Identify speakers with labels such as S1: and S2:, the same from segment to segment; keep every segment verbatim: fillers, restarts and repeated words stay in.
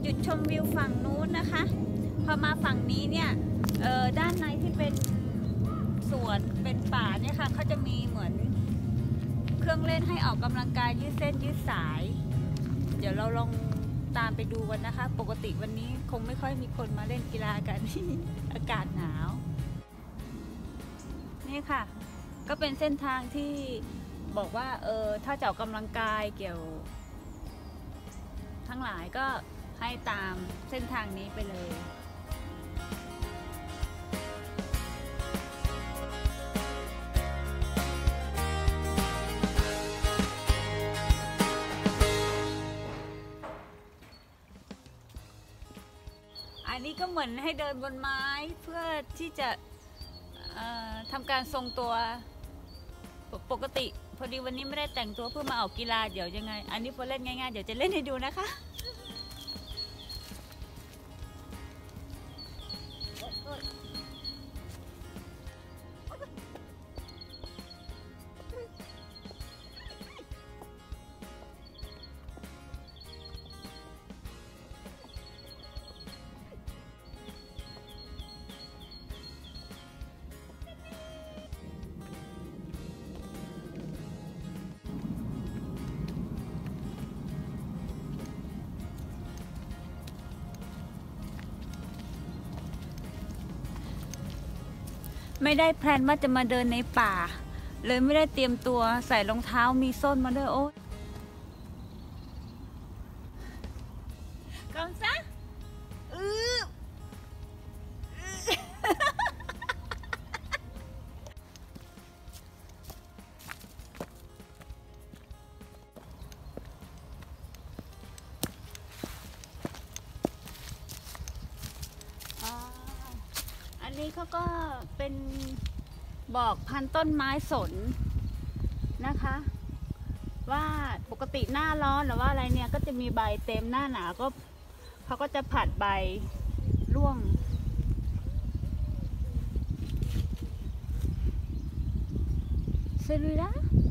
S1: จุดชมวิวฝั่งนู้นนะคะพอมาฝั่งนี้เนี่ยด้านในที่เป็นสวนเป็นป่าเนี่ยค่ะเขาจะมีเหมือนเครื่องเล่นให้ออกกำลังกายยืดเส้นยืดสายเดี๋ยวเราลองตามไปดูกันนะคะปกติวันนี้คงไม่ค่อยมีคนมาเล่นกีฬากัน อากาศหนาวนี่ค่ะก็เป็นเส้นทางที่บอกว่าเออถ้าจะออกกำลังกายเกี่ยวทั้งหลายก็ให้ตามเส้นทางนี้ไปเลยอันนี้ก็เหมือนให้เดินบนไม้เพื่อที่จะทำการทรงตัวปกติพอดีวันนี้ไม่ได้แต่งตัวเพื่อมาออกกีฬาเดี๋ยวยังไงอันนี้พอเล่นง่ายๆเดี๋ยวจะเล่นให้ดูนะคะไม่ได้แพลนว่าจะมาเดินในป่าเลยไม่ได้เตรียมตัวใส่รองเท้ามีส้นมาด้วยโอ๊ยกองซะอืออันนี้เขาก็เป็นบอกพันต้นไม้สนนะคะว่าปกติหน้าร้อนหรือว่าอะไรเนี่ยก็จะมีใบเต็มหน้าหนาวก็เขาก็จะผัดใบร่วงเซลูล่า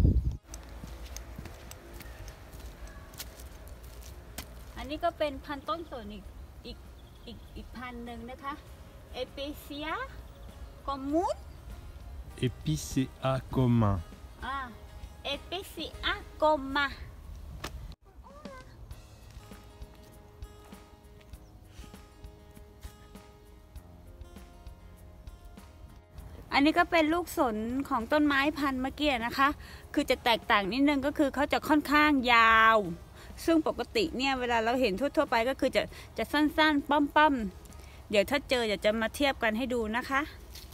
S1: อันนี้ก็เป็นพันต้นสนอีกอีกอีกอีกพันหนึ่งนะคะเอเปเซียคอมมูน
S2: Epicea commun.
S1: Ah, Epicea commun. อันนี้ก็เป็นลูกสนของต้นไม้พันธุ์เมื่อกี้นะคะ คือจะแตกต่างนิดนึงก็คือเขาจะค่อนข้างยาว ซึ่งปกติเนี่ยเวลาเราเห็นทั่วๆไปก็คือจะจะสั้นๆป้อมๆเดี๋ยวถ้าเจอเดี๋ยวจะมาเทียบกันให้ดูนะคะ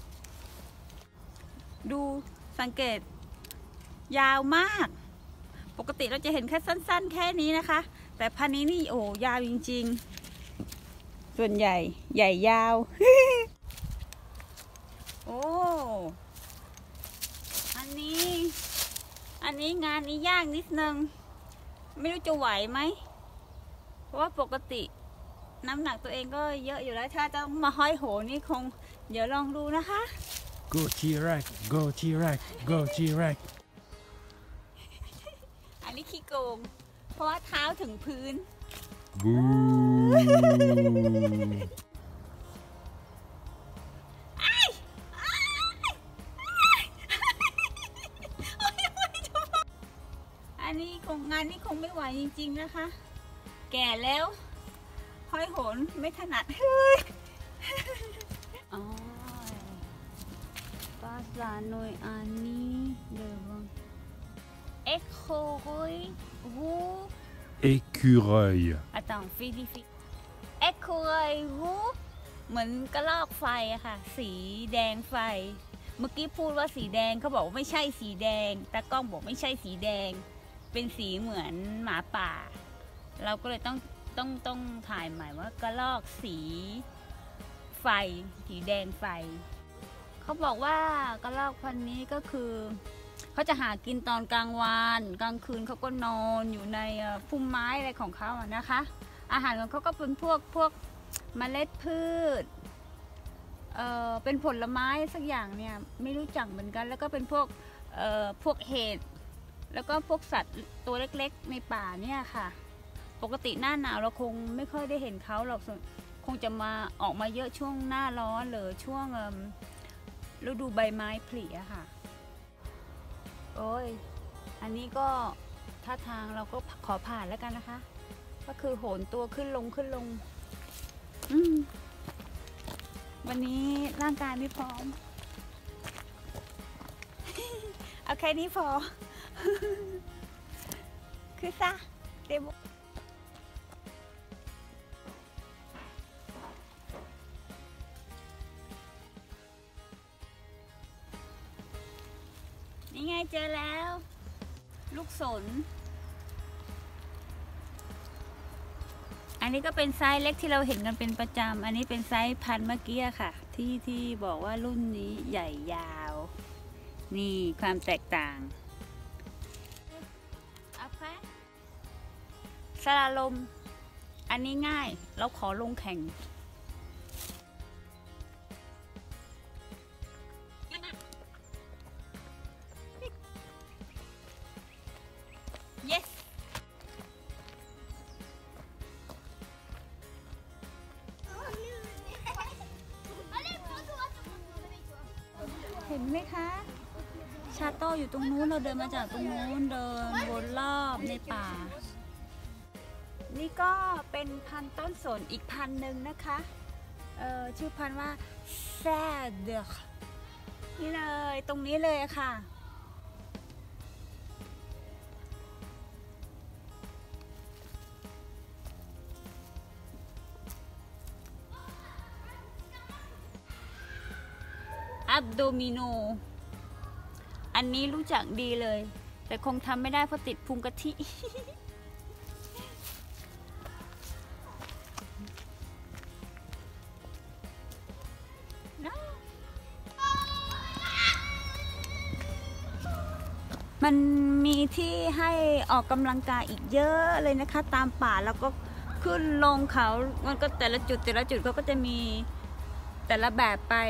S1: ดูสังเกตยาวมากปกติเราจะเห็นแค่สั้นๆแค่นี้นะคะแต่พันนี้นี่โอ้ยาวจริงๆส่วนใหญ่ใหญ่ยาว โอ้อันนี้อันนี้งานนี้ยากนิดนึงไม่รู้จะไหวไหมเพราะว่าปกติน้ำหนักตัวเองก็เยอะอยู่แล้วถ้าจะมาห้อยโหนี่คงเดี๋ยวลองดูนะคะ
S2: Go T-Rex Go T-Rex Go T-Rex
S1: อันนี้ขี้โกงเพราะว่าเท้าถึงพื้น
S2: บู
S1: อันนี้คงงานนี้คงไม่ไหวจริงๆนะคะแก่แล้วห้อยโหนไม่ถนัดอ๋อภาษาหน่วยอันนี้เดี๋ยวเอ็กโครุยวู
S2: Écureuil
S1: อะต่างฟิลิฟิเอ็กโครุยวูเหมือนกระรอกไฟอะค่ะสีแดงไฟเมื่อกี้พูดว่าสีแดงเขาบอกว่าไม่ใช่สีแดงแต่กล้องบอกไม่ใช่สีแดงเป็นสีเหมือนหมาป่าเราก็เลยต้องต้องต้องถ่ายใหม่ว่ากระรอกสีไฟสีแดงไฟเขาบอกว่ากระรอกพันธุ์นี้ก็คือเขาจะหากินตอนกลางวันกลางคืนเขาก็นอนอยู่ในพุ่มไม้อะไรของเขาอะนะคะอาหารของเขาก็เป็นพวกพวกเมล็ดพืชเอ่อเป็นผลไม้สักอย่างเนี่ยไม่รู้จักเหมือนกันแล้วก็เป็นพวกเอ่อพวกเห็ดแล้วก็พวกสัตว์ตัวเล็กๆในป่าเนี่ยค่ะปกติหน้าหนาวเราคงไม่ค่อยได้เห็นเขาหรอกคงจะมาออกมาเยอะช่วงหน้าร้อนหรือช่วงฤดูใบไม้ผลิอะค่ะโอ้ยอันนี้ก็ท่าทางเราก็ขอผ่านแล้วกันนะคะ ก็คือโหนตัวขึ้นลงขึ้นลงอืมวันนี้ร่างกายไม่พร้อม เอาแค่นี้พอ คือซะเดบนี่ไงเจอแล้ว ลูกสนอันนี้ก็เป็นไซส์เล็กที่เราเห็นกันเป็นประจำอันนี้เป็นไซส์พันเมื่อกี้ค่ะที่ที่บอกว่ารุ่นนี้ใหญ่ยาวนี่ความแตกต่างเอาไปสลาลมอันนี้ง่ายเราขอลงแข่งyes เห็นไหมคะชาโต้อยู่ตรงนู้นเราเดินมาจากตรงนู้นเดินวนรอบในป่านี่ก็เป็นพันธุ์ต้นสนอีกพันธุ์หนึ่งนะคะเอ่อชื่อพันธุ์ว่าแซเดกนี่เลยตรงนี้เลยค่ะอับโดมิโนอันนี้รู้จักดีเลยแต่คงทำไม่ได้เพราะติดพุงกะทิ มันมีที่ให้ออกกำลังกายอีกเยอะเลยนะคะตามป่าแล้วก็ขึ้นลงเขามันก็แต่ละจุดแต่ละจุดเขาก็จะมีแต่ละแบบไป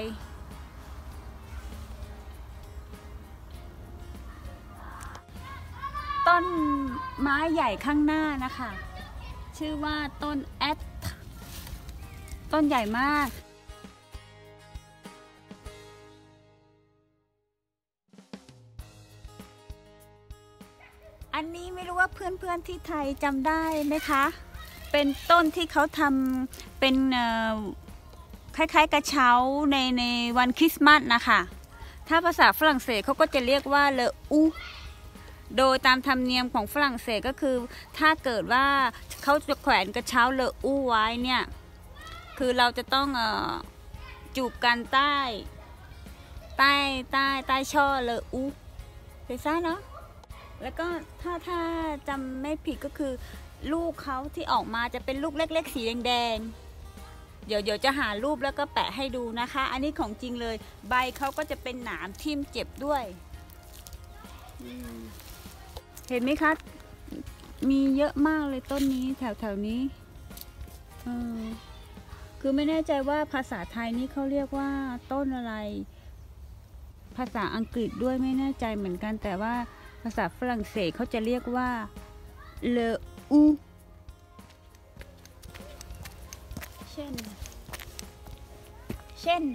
S1: ต้นไม้ใหญ่ข้างหน้านะคะชื่อว่าต้นแอดต้นใหญ่มากอันนี้ไม่รู้ว่าเพื่อนๆที่ไทยจำได้ไหมคะเป็นต้นที่เขาทำเป็นคล้ายๆกระเช้าในในวันคริสต์มาสนะคะถ้าภาษาฝรั่งเศสเขาก็จะเรียกว่าเลอูโดยตามธรรมเนียมของฝรั่งเศสก็คือถ้าเกิดว่าเขาจะแขวนกระเช้าเลอูไว้เนี่ยคือเราจะต้องเอ่อจูบกันใต้ใต้ใต้ใต้ช่อเลอูเคยทราบเนาะแล้วก็ถ้าถ้าจำไม่ผิดก็คือลูกเขาที่ออกมาจะเป็นลูกเล็กๆสีแดงๆเดี๋ยวเดี๋ยวจะหารูปแล้วก็แปะให้ดูนะคะอันนี้ของจริงเลยใบเขาก็จะเป็นหนามทิ่มเจ็บด้วยเห็นไหมคะมีเยอะมากเลยต้นนี้แถวแถวนี้คือไม่แน่ใจว่าภาษาไทยนี่เขาเรียกว่าต้นอะไรภาษาอังกฤษด้วยไม่แน่ใจเหมือนกันแต่ว่าภาษาฝรั่งเศสเขาจะเรียกว่าเลอูเช่นเช่น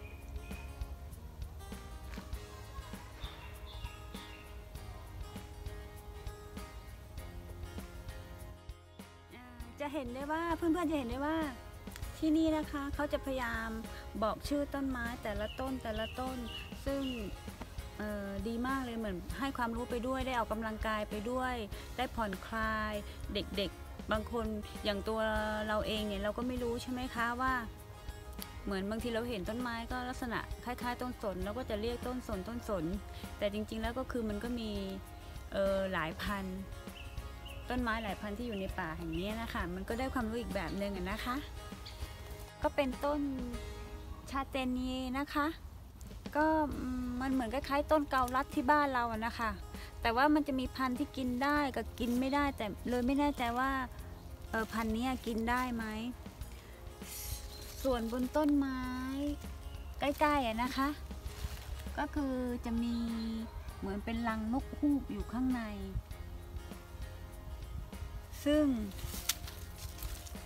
S1: จะเห็นได้ว่าเพื่อนๆจะเห็นได้ว่าที่นี่นะคะเขาจะพยายามบอกชื่อต้นไม้แต่ละต้นแต่ละต้นซึ่งดีมากเลยเหมือนให้ความรู้ไปด้วยได้ออกกำลังกายไปด้วยได้ผ่อนคลายเด็กๆบางคนอย่างตัวเราเองเนี่ยเราก็ไม่รู้ใช่ไหมคะว่าเหมือนบางทีเราเห็นต้นไม้ก็ลักษณะคล้ายๆต้นสนเราก็จะเรียกต้นสนต้นสนแต่จริงๆแล้วก็คือมันก็มีหลายพันต้นไม้หลายพันที่อยู่ในป่าแห่งนี้นะคะมันก็ได้ความรู้อีกแบบหนึ่งนะคะก็เป็นต้นชาเตเนียนะคะก็มันเหมือนคล้ายๆต้นเกาลัดที่บ้านเราอะนะคะแต่ว่ามันจะมีพันธุ์ที่กินได้กับกินไม่ได้แต่เลยไม่แน่ใจว่าเออพันธุ์นี้กินได้ไหมส่วนบนต้นไม้ใกล้ๆอะนะคะก็คือจะมีเหมือนเป็นรังนกฮูกอยู่ข้างในซึ่ง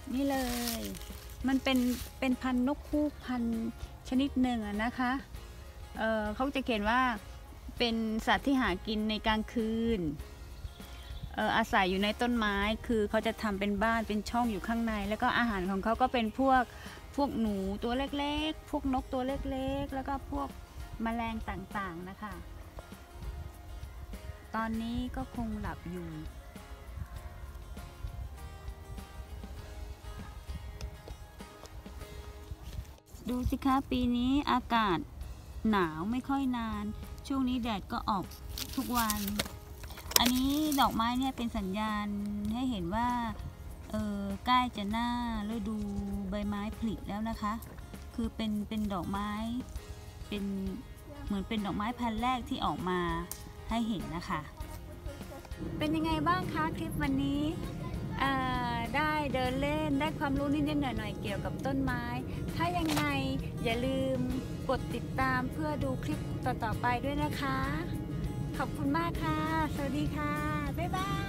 S1: นี่เลย มันเป็นเป็นพันธุ์นกฮูกพันธุ์ชนิดหนึ่งอะนะคะเอ่อเขาจะเขียนว่าเป็นสัตว์ที่หากินในกลางคืนเอ่ออาศัยอยู่ในต้นไม้คือเขาจะทำเป็นบ้านเป็นช่องอยู่ข้างในแล้วก็อาหารของเขาก็เป็นพวกพวกหนูตัวเล็กๆพวกนกตัวเล็กๆแล้วก็พวกแมลงต่างๆนะคะตอนนี้ก็คงหลับอยู่ดูสิคะปีนี้อากาศหนาวไม่ค่อยนานช่วงนี้แดดก็ออกทุกวันอันนี้ดอกไม้เนี่ยเป็นสัญญาณให้เห็นว่าเออใกล้จะหน้าฤดูใบไม้ผลิแล้วนะคะคือเป็นเป็นดอกไม้เป็นเหมือนเป็นดอกไม้พันธุ์แรกที่ออกมาให้เห็นนะคะเป็นยังไงบ้างคะคลิปวันนี้ได้เดินเล่นได้ความรู้นิดๆหน่อยๆเกี่ยวกับต้นไม้ถ้ายังไงอย่าลืมกดติดตามเพื่อดูคลิปต่อๆไปด้วยนะคะขอบคุณมากค่ะสวัสดีค่ะบ๊ายบาย